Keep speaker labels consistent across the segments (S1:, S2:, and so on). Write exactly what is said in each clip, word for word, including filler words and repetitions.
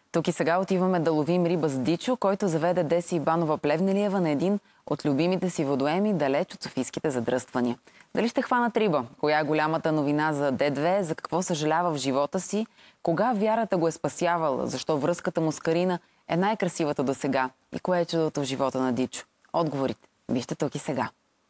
S1: Тук и сега отиваме да ловим риба с Дичо, който заведе Деси Ибанова Плевнелиева на един от любимите си водоеми далеч от софийските задръствания. Дали ще хванат риба? Коя е голямата новина за Д две? За какво съжалява в живота си? Кога вярата го е спасявала? Защо връзката му с Карина е най-красивата до сега? И кое е чудото в живота на Дичо? Отговорите вижте тук и сега.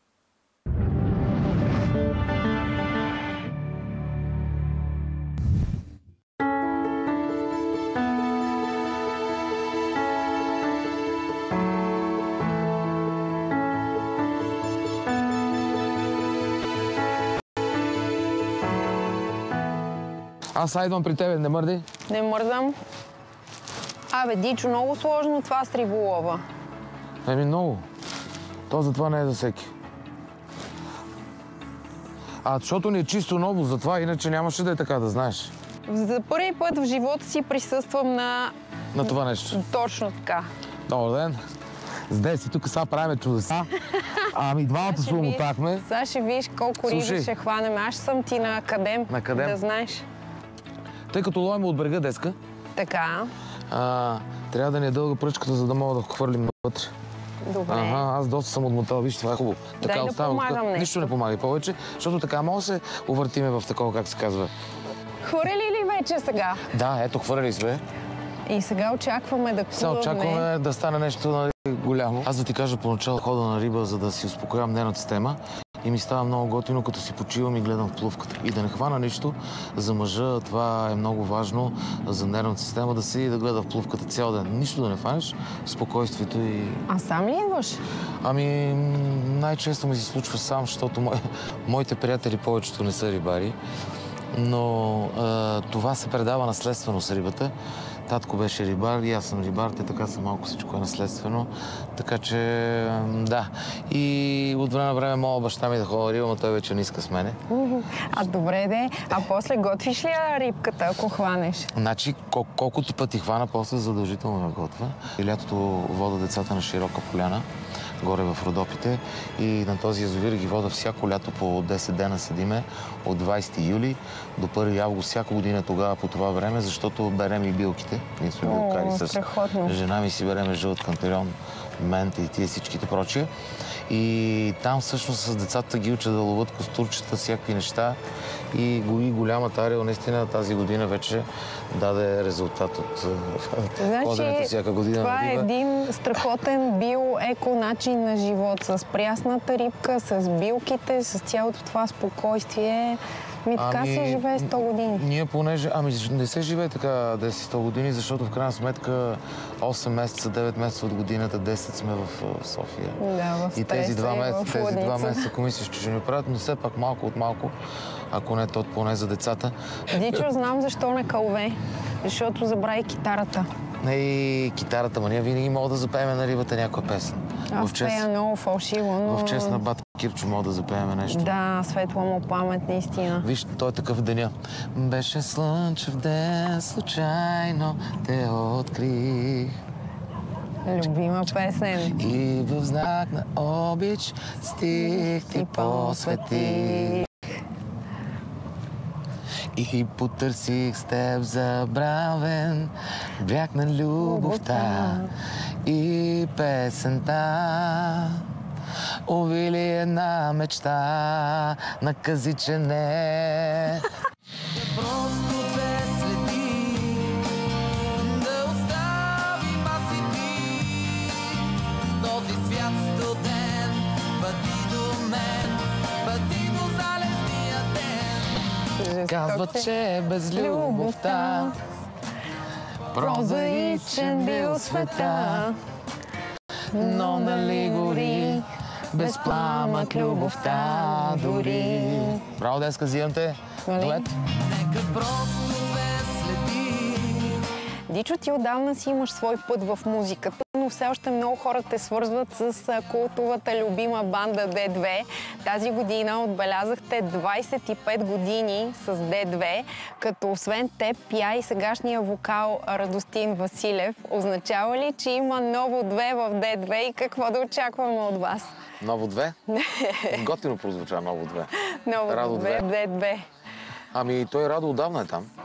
S2: Аз сега идвам при тебе, не мърди?
S3: Не мърдам. Абе, Дичо, много сложно това с риболова.
S2: Еми, много. То затова не е за всеки. А, защото ни е чисто ново, затова иначе нямаше да е така, да знаеш.
S3: За първи път в живота си присъствам на...
S2: На това нещо.
S3: Точно така.
S2: Добър ден. С Деси, тук сега правим чудеса. Ами двамата се умотахме.
S3: Сега ще видиш колко риби ще хванем. Аз съм ти на Академ.
S2: На Академ.
S3: Да знаеш.
S2: Тъй като ловим от брега деска,
S3: така.
S2: А, трябва да ни е дълга пръчката, за да мога да хвърлим навътре.
S3: Добре.
S2: Ага, аз доста съм отмотал. Виж, това е хубаво.
S3: Дай
S2: така
S3: да
S2: остава.
S3: помагам нещо.
S2: Нищо не помага повече, защото така мога да се увъртиме в такова, как се казва.
S3: Хвърли ли вече сега?
S2: Да, ето, хвърли сме.
S3: И сега очакваме да клюваме.
S2: Сега очакваме да стане нещо, нали, голямо. Аз да ти кажа поначало хода на риба, за да си успокоявам нервната система. И ми става много готино, като си почивам и гледам в плувката. И да не хвана нищо. За мъжа това е много важно, за нервната система, да седи и да гледа в плувката цял ден. Нищо да не фанеш, спокойствието и...
S3: А сам ли идваш?
S2: Ами, най-често ми се случва сам, защото мо... моите приятели повечето не са рибари. Но а, това се предава наследствено с рибата. Татко беше рибар и аз съм рибар, те така са малко всичко е наследствено. Така че, да. И от време на време моя баща ми да ходя риба, но той вече не иска с мене.
S3: А добре де, а после готвиш ли рибката, ако хванеш?
S2: Значи, кол- колкото пъти хвана, после задължително я готвя. И лятото вода децата на широка поляна, горе в Родопите. И на този язовир ги вода всяко лято по десет дена седиме, от двайсети юли до първи август всяка година тогава по това време, защото берем и билките. Ние сме билкари с жена ми, си береме жълт кампион, мента и тия всичките прочие. И там всъщност с децата ги учат да ловят костурчета, всякакви неща. И гои голямата ария, наистина тази година вече даде резултат от ходенето всяка година.
S3: Това е един страхотен био-еко начин на живот. С прясната рибка, с билките, с цялото това спокойствие. Ми така ами, се живее сто години.
S2: Ние понеже... Ами не се живее така десет-сто години, защото в крайна сметка осем месеца, девет месеца от годината, десет сме в София.
S3: Да, в
S2: и тези два месеца, тези два месеца, ако мислиш, че ще ни правят, но все пак малко от малко, ако не то поне за децата.
S3: Дичо, знам защо не кълве. Защото забрави китарата.
S2: И китарата, ма ние винаги мога да запеем на рибата някоя песен.
S3: Аз пея много фалшиво, но...
S2: В чест на бат Кирчо мога да запеем нещо.
S3: Да, светла му памет, наистина.
S2: Виж, той е такъв деня. Беше слънчев ден, случайно те открих.
S3: Любима песен.
S2: И в знак на обич стих ти посветих. И потърсих с теб забравен бряг на любовта и песента. Увили една мечта, накази, че не. Просто две следи, да оставим аз и ти в този свят студен. Бъди до мен, бъди до залезния ден. Казват, че без любовта прозаичен бил света, но нали гори без пламък любовта дори. Браво, Деска, взимам те. Дует. Нека просто ме следи.
S3: Дичо, ти отдавна си имаш свой път в музиката, но все още много хора те свързват с култовата любима банда Д две. Тази година отбелязахте двайсет и пет години с Д две, като освен теб пя и сегашния вокал Радостин Василев. Означава ли, че има ново две в Д две и какво да очакваме от вас?
S2: Ново две? Готино прозвуча ново две.
S3: Ново две, Д две.
S2: Ами той Радо отдавна е там.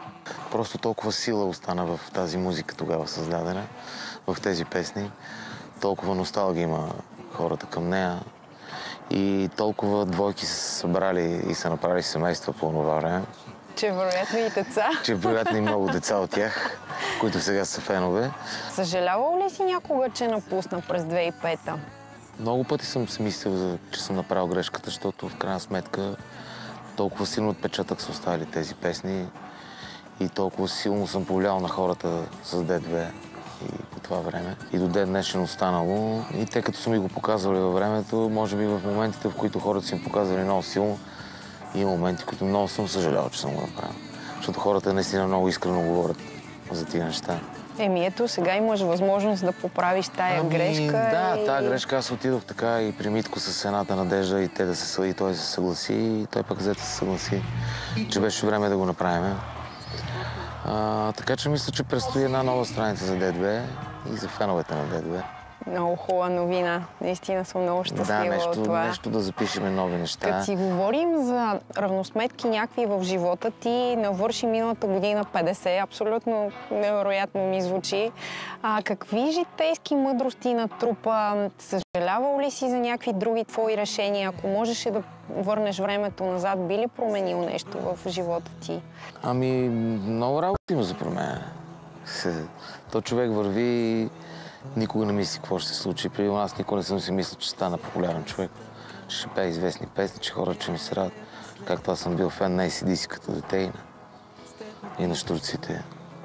S2: Просто толкова сила остана в тази музика тогава създадена, в тези песни. Толкова носталгия има хората към нея. И толкова двойки са събрали и са направили семейства по това време.
S3: Че вероятно и деца.
S2: Че вероятно и много деца от тях, които сега са фенове.
S3: Съжалявал ли си някога, че напусна през две хиляди и пета?
S2: Много пъти съм си мислил, че съм направил грешката, защото в крайна сметка толкова силно отпечатък са оставили тези песни и толкова силно съм повлиял на хората с Д две и по това време. И до ден днешен останало. И те като са ми го показвали във времето, може би в моментите, в които хората са им показвали много силно, има моменти, в които много съм съжалявал, че съм го направил. Защото хората наистина много искрено говорят за тия неща.
S3: Еми ето, сега имаш възможност да поправиш тая
S2: ами,
S3: грешка.
S2: Да,
S3: и...
S2: тая грешка. Аз отидох така и при Митко с едната надежда и те да се съди, той се съгласи и той пък взе да се съгласи, че беше време да го направим. А, така че мисля, че предстои една нова страница за Д две и за феновете на Д две.
S3: Много хубава новина. Наистина съм много щастлива
S2: да, нещо,
S3: от това.
S2: нещо да запишем нови неща.
S3: Като си говорим за равносметки някакви в живота ти, навърши миналата година петдесет, абсолютно невероятно ми звучи. А, какви житейски мъдрости натрупа? Съжалявал ли си за някакви други твои решения? Ако можеше да върнеш времето назад, би ли променил нещо в живота ти?
S2: Ами, много работа има за промене. То човек върви и никога не мисли какво ще се случи. При нас никога не съм си мислил, че стана популярен човек. Ще пее известни песни, че хората ще ми се радват. Както аз съм бил фен на Ей Си Ди Си като дете и на, и на щурците.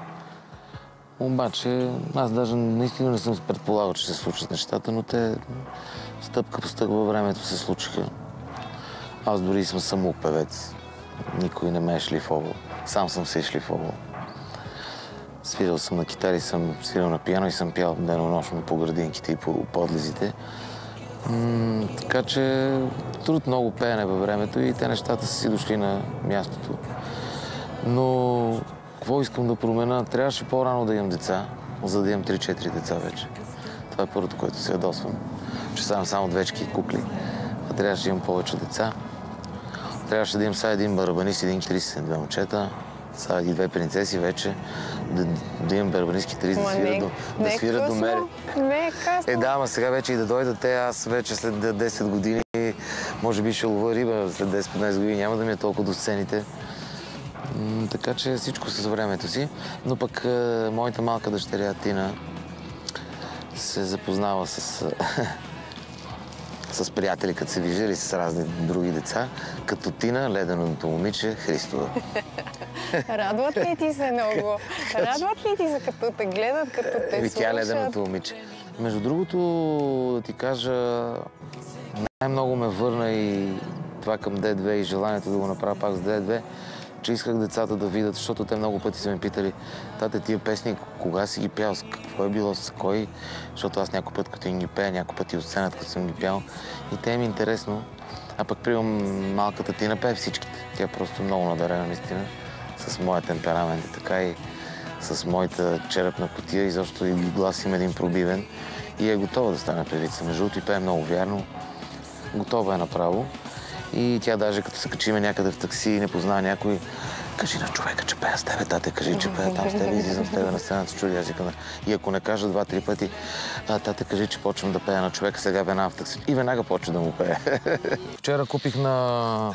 S2: Обаче, аз даже наистина не съм предполагал, че се случат нещата, но те стъпка по стъпка във времето се случиха. Аз дори съм самоупевец. Никой не ме е шлифовал. Сам съм се шлифовал. Свирил съм на китари, съм свирил на пиано и съм пял денонощно по градинките и по подлезите. М- така че труд много пеене във времето и те нещата са си дошли на мястото. Но какво искам да променя? Трябваше по-рано да имам деца, за да имам три-четири деца вече. Това е първото, което се ядосвам. Че сам само двечки и кукли. А трябваше да имам повече деца. Трябваше да имам сега един барабанист, един китарист, две момчета. Сега и две принцеси вече, да, да имам барабанистки триста, да свират до, да свират до мене.
S3: Не е късно.
S2: Е, да, ама сега вече и да дойдат те, аз вече след десет години, може би ще лова риба, след десет-петнайсет години няма да ми е толкова до сцените. М- така че всичко с времето си. Но пък е, моята малка дъщеря Тина се запознава с, с приятели, като се виждали с разни други деца, като Тина, леденото момиче, Христова.
S3: Радват ли ти се много? Радват ли ти се, като те гледат, като те
S2: Еби,
S3: слушат?
S2: тя е леденото момиче. Между другото, да ти кажа, най-много ме върна и това към Д две и желанието да го направя пак с Д две, че исках децата да видят, защото те много пъти са ме питали: тате, тия песни, кога си ги пял, какво е било, с кой? Защото аз някой път, като им ги пея, някой път и от сцената, като съм ги пял. И те им е интересно. А пък приемам малката Тина пее всичките. Тя е просто много надарена, наистина, с моя темперамент и така и с моята черепна кутия. И защо и глас има един пробивен и е готова да стане певица. Между другото и пее много вярно. Готова е направо. И тя даже като се качиме някъде в такси и не познава някой: кажи на човека, че пея с тебе, тате, кажи, че пея там с тебе, излизам с тебе на сцената, чуди, аз викам. И ако не кажа два-три пъти: а, тате, кажи, че почвам да пея на човека, сега веднага в такси. И веднага почва да му пее. Вчера купих на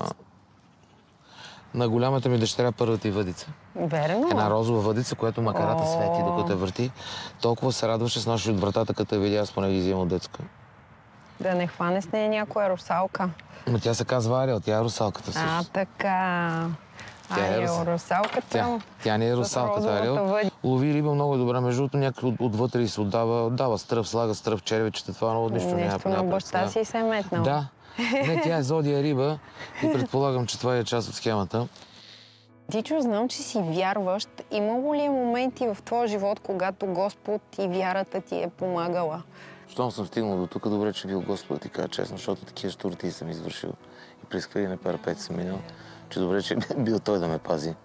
S2: на голямата ми дъщеря първата й въдица.
S3: Верно.
S2: Една розова въдица, която макарата свети, докато я върти. Толкова се радваше с нощи от вратата, като я видя, аз поне ги взимам от детска.
S3: Да не хване с нея някоя русалка.
S2: Но тя се казва Ариел, тя е русалката също.
S3: А, така.
S2: Тя е
S3: Ариел,
S2: рус...
S3: русалката.
S2: Тя, тя не е русалката, Ариел. Лови риба много добре. Между другото, някой от, отвътре и се отдава, дава стръв, слага стръв, червичета. Това много нищо няма.
S3: Нещо на баща си се е метнал.
S2: Да. Не, тя е зодия риба и предполагам, че това е част от схемата.
S3: Дичо, знам, че си вярващ. Имало ли е моменти в твоя живот, когато Господ и вярата ти е помагала?
S2: Щом съм стигнал до тук, добре, че бил Господ, ти кажа честно, защото такива щурти съм извършил и през хвилина парапет съм минал, че добре, че бил той да ме пази.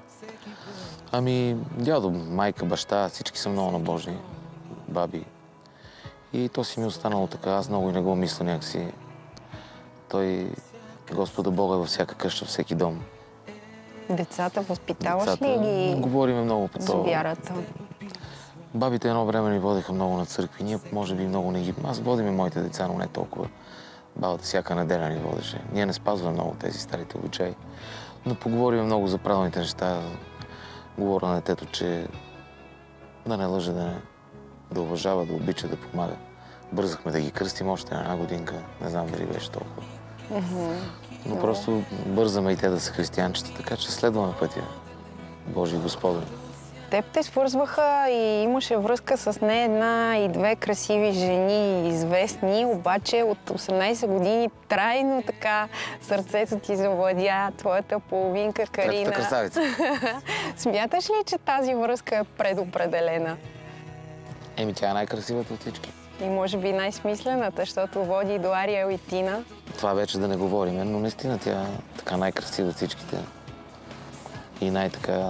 S2: Ами, дядо, майка, баща, всички са много набожни, баби. И то си ми е останало така, аз много и не го мисля някакси. Той, Господа Бога е във всяка къща, във всеки дом.
S3: Децата възпитаваш
S2: Децата,
S3: ли ги
S2: говориме много по
S3: за
S2: това.
S3: вярата?
S2: Бабите едно време ни водеха много на църкви. Ние може би много не ги... Аз водим и моите деца, но не толкова. Бабата всяка неделя ни водеше. Ние не спазваме много тези старите обичаи. Но поговорим много за правилните неща. Говоря на детето, че да не лъже, да, не... да уважава, да обича, да помага. Бързахме да ги кръстим още на една годинка. Не знам дали беше толкова.
S3: Mm-hmm.
S2: Но
S3: no.
S2: просто бързаме и те да са християнчета, така че следваме пътя Божий Господен.
S3: Теб те свързваха и имаше връзка с не една и две красиви жени, известни, обаче от осемнайсет години трайно така сърцето ти завладя твоята половинка Карина.
S2: Третата красавица.
S3: Смяташ ли, че тази връзка е предопределена?
S2: Еми, тя е най-красивата от всички.
S3: И може би най-смислената, защото води до Ариел и Тина.
S2: Това вече да не говорим, но наистина тя е така най-красива от всичките. И най-така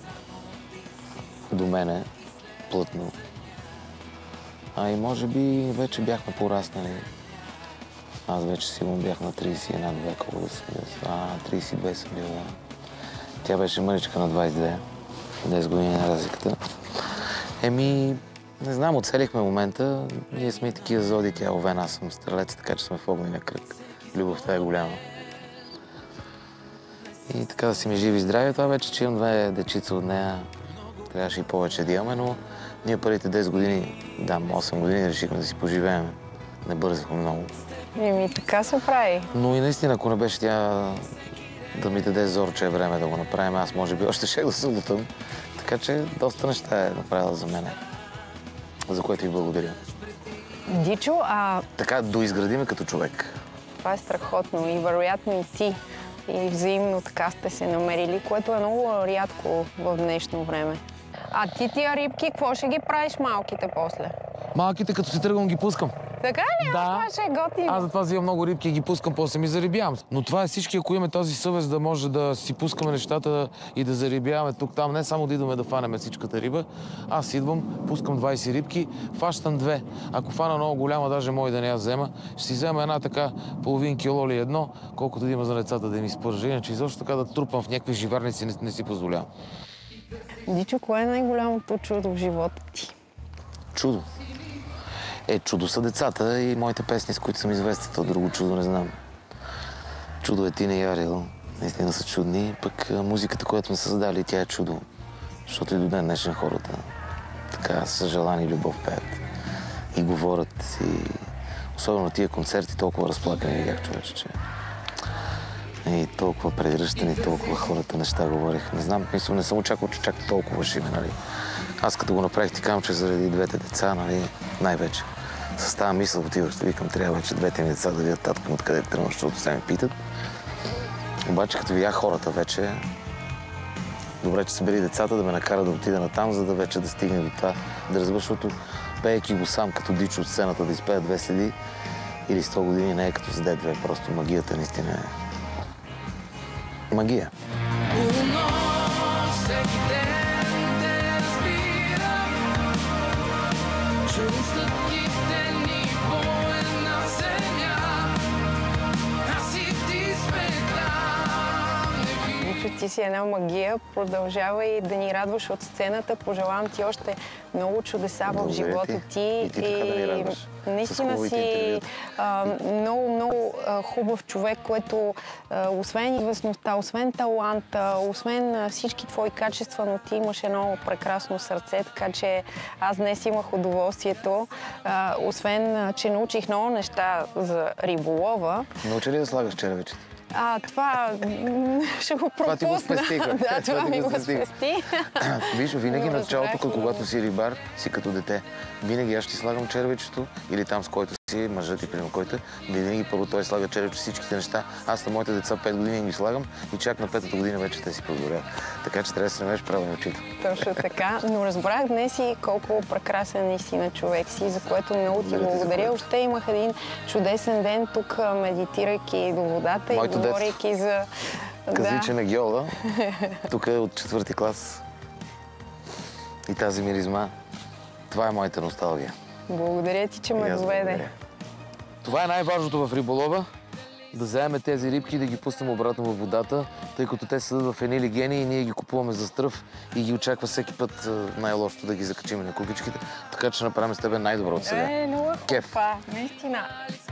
S2: до мене, плътно. А и може би вече бяхме пораснали. Аз вече сигурно бях на трийсет и една две, колко да съм бил. А, трийсет и две съм бил, да. Тя беше мъничка на двайсет и две. десет години на разликата. Еми, не знам, оцелихме момента. Ние сме и такива зоди, тя е овен, аз съм стрелец, така че сме в огнения кръг. Любовта е голяма. И така да си ми живи и здрави. Това вече, че имам две дечица от нея, трябваше и повече да имаме, но ние първите десет години, да, осем години решихме да си поживеем. Не бързахме много.
S3: Еми, така се прави.
S2: Но и наистина, ако не беше тя да ми даде зор, че е време да го направим, аз може би още ще да се лутам. Така че доста неща е направила за мене, за което ви благодаря.
S3: Дичо, а...
S2: Така доизградиме като човек.
S3: Това е страхотно и вероятно и ти. И взаимно така сте се намерили, което е много рядко в днешно време. А ти тия рибки, какво ще ги правиш малките после?
S2: Малките, като си тръгвам, ги пускам.
S3: Така ли?
S2: Да.
S3: Това ще е готино.
S2: Аз затова взимам много рибки и ги пускам, после ми зарибявам. Но това е всички, ако имаме тази съвест да може да си пускаме нещата и да зарибяваме тук-там, не само да идваме да фанеме всичката риба. Аз идвам, пускам двайсет рибки, фащам две. Ако фана много голяма, даже мой да не я взема, ще си взема една така половин кило или едно, колкото да има за децата да им изпържа. Иначе изобщо така да трупам в някакви живарници не, не си позволявам.
S3: Дичо, кое е най-голямото чудо в живота ти?
S2: Чудо. Е, чудо са децата и моите песни, с които съм известен. То друго чудо не знам. Чудо е Тина и Ариел. Наистина са чудни. Пък музиката, която сме създали, тя е чудо. Защото и до ден днешен хората така с желание и любов пеят. И говорят. И особено тия концерти, толкова разплакани видях, човече, че... И толкова прегръщани, толкова хората неща говорих. Не знам, мисля, не съм очаквал, че чак толкова ще има, нали. Аз като го направих, ти казвам, че заради двете деца, нали, най-вече. С тази мисъл отивах, ще викам, трябва вече двете ми деца да видят татко откъде тръгна, защото се ме питат. Обаче, като видях хората вече, добре, че са били децата, да ме накарат да отида натам, за да вече да стигне до това, да разбера, защото пеейки го сам като Дичо от сцената да изпея две следи или сто години не е като с Д две, просто магията наистина е магия.
S3: Дичо, ти си една магия. Продължавай да ни радваш от сцената. Пожелавам ти още много чудеса в живота ти.
S2: И ти така да ни радваш.
S3: Наистина си а, много, много а, хубав човек, който а, освен известността, освен таланта, освен а, всички твои качества, но ти имаш едно прекрасно сърце, така че аз днес имах удоволствието, а, освен, а, че научих много неща за риболова.
S2: Научи ли да слагаш червичета?
S3: А, това ще го пропусна.
S2: Това ти го спестиха.
S3: Да, това ми го спести.
S2: Виж, винаги
S3: Но
S2: началото,
S3: разбрах,
S2: когато
S3: но-
S2: си рибар, си като дете. Винаги аз ще слагам червичето или там с който си, мъжът и примерно който, винаги първо той слага червичето, всичките неща. Аз на моите деца пет години ги слагам и чак на петата година вече те си позволяват. Така че трябва да се намериш правилно учител.
S3: Точно така. Но разбрах днес и колко прекрасен наистина човек си, за което много ти
S2: Благодаря ти за
S3: благодаря.
S2: което.
S3: Още имах един чудесен ден тук, медитирайки до водата
S2: Моето
S3: и
S2: детство.
S3: говорейки за...
S2: Казиче на геола. Тук е от четвърти клас. И тази миризма. Това е моята носталгия.
S3: Благодаря ти, че
S2: И
S3: ме
S2: аз
S3: доведе.
S2: благодаря. Това е най-важното в риболова. да вземем тези рибки и да ги пуснем обратно във водата, тъй като те седат в едни легени и ние ги купуваме за стръв и ги очаква всеки път най-лошото да ги закачим на кукичките. Така че направим с тебе най-добро от сега.
S3: Е, много
S2: Кеф.
S3: това, наистина.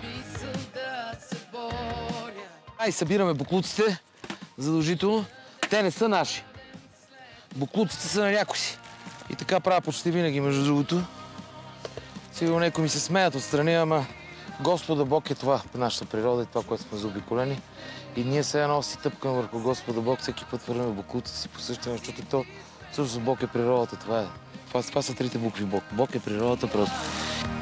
S2: Ай, събираме буклуците, задължително. Те не са наши. Буклуците са на някой си. И така правя почти винаги, между другото. Сигурно някои ми се смеят отстрани, ама Господа Бог е това, нашата природа и това, което сме заобиколени. И ние все едно си тъпкаме върху Господа Бог, всеки път върнем буклуците си по същия, защото то всъщност Бог е природата, това е. Това, това са трите букви Бог. Бог е природата просто.